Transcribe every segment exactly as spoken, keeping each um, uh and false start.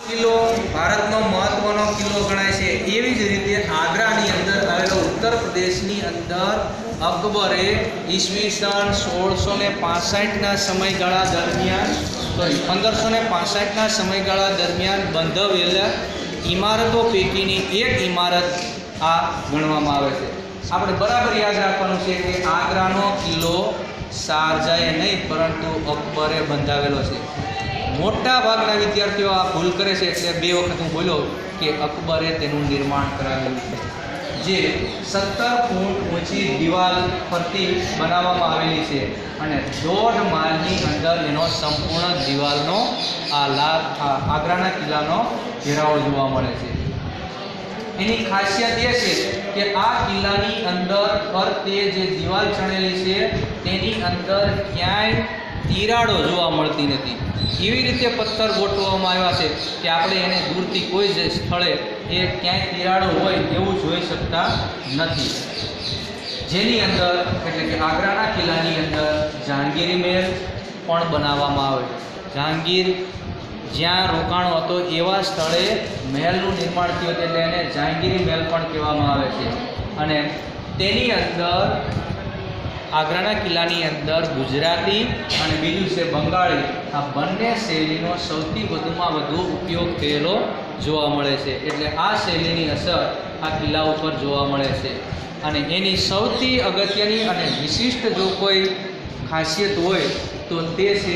કિલ્લો ભારતનો મહત્વનો કિલ્લો ગણાય છે, એવી જ રીતે આગ્રાની અંદર આવેલો ઉત્તર પ્રદેશની અંદર અકબરે ઈસવીસન સોળસો ને પાસઠના સમયગાળા દરમિયાન સોરી પંદરસો ને પાસઠના સમયગાળા દરમિયાન બંધાવેલા ઇમારતો પૈકીની એક ઇમારત આ ગણવામાં આવે છે. આપણે બરાબર યાદ રાખવાનું છે કે આગ્રાનો કિલ્લો શારજાએ નહીં પરંતુ અકબરે બંધાવેલો છે. મોટા ભાગના વિદ્યાર્થીઓ આ ભૂલ કરે છે, એટલે બે વખત હું બોલ્યો કે અકબરે તેનું નિર્માણ કરાવેલું છે, જે સત્તર ફૂટ ઊંચી દિવાલ ફરતી બનાવવામાં આવેલી છે અને દોઢ માળની અંદર એનો સંપૂર્ણ દિવાલનો આ લાભ આ આગ્રાના કિલ્લાનો ઘેરાવો જોવા મળે છે. એની ખાસિયત એ છે કે આ કિલ્લાની અંદર ફરતે જે દિવાલ ચણેલી છે તેની અંદર ક્યાંય તિરાડો જોવા મળતી નથી. એવી રીતે પથ્થર ગોઠવવામાં આવ્યા છે કે આપણે એને દૂરથી કોઈ જ સ્થળે એ ક્યાંય તિરાડો હોય એવું જોઈ શકતા નથી. જેની અંદર એટલે કે આગ્રાના કિલ્લાની અંદર જહાંગીરી મહેલ પણ બનાવવામાં આવે. જહાંગીર જ્યાં રોકાણો હતો એવા સ્થળે મહેલનું નિર્માણ થયું હતું, એટલે એને જહાંગીરી મહેલ પણ કહેવામાં આવે છે. અને તેની અંદર આગ્રાના કિલ્લાની અંદર ગુજરાતી અને બીજું છે બંગાળી, આ બંને શૈલીનો સૌથી વધુમાં વધુ ઉપયોગ થયેલો જોવા મળે છે. એટલે આ શૈલીની અસર આ કિલ્લા ઉપર જોવા મળે છે. અને એની સૌથી અગત્યની અને વિશિષ્ટ જો કોઈ ખાસિયત હોય તો તે છે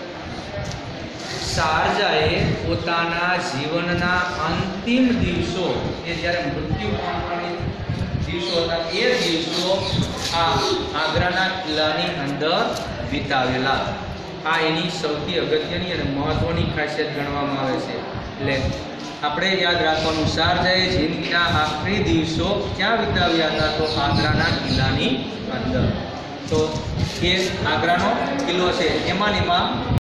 શારજાએ પોતાના જીવનના અંતિમ દિવસો, એ જ્યારે મૃત્યુ પામવાની દિવસો હતા એ દિવસો આ આગ્રાના કિલ્લાની અંદર વિતાવેલા. આ એની સૌથી અગત્યની અને મહત્વની ખાસિયત ગણવામાં આવે છે. એટલે આપણે યાદ રાખવાનું, શારજાએ જિંદગીના આખરી દિવસો ક્યાં વિતાવ્યા હતા? તો આગ્રાના કિલ્લાની અંદર. તો એ આગ્રાનો કિલ્લો છે, એમાંનીમાં